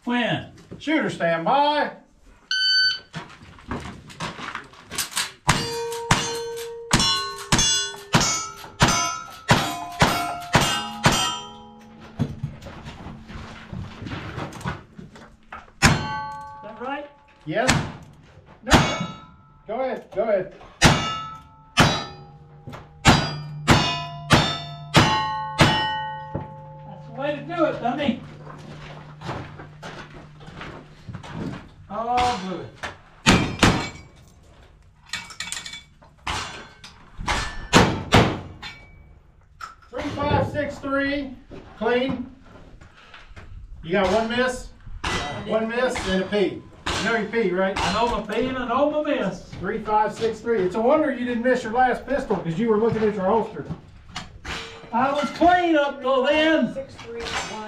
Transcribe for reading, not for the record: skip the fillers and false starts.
When? Shooter, stand by. Is that right? Yes? No. Go ahead. Go ahead. That's the way to do it, dummy. Oh, good. 3563, clean. You got one miss, and a P. You know your P, right? I know my P and I know my miss. 3563. It's a wonder you didn't miss your last pistol because you were looking at your holster. I was clean up till then. 6-3.